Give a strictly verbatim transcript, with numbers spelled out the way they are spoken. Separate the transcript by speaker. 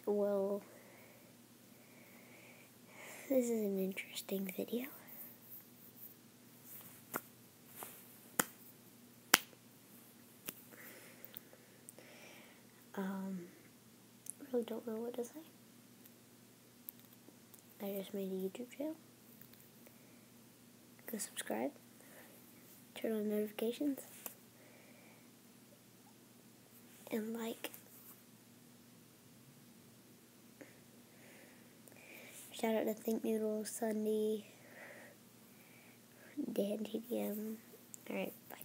Speaker 1: well, this is an interesting video. Um, really don't know what to say. I just made a YouTube channel. Go subscribe. Turn on notifications. And like. Shout out to Think Noodle, Sunday, Dan T D M. Alright, bye.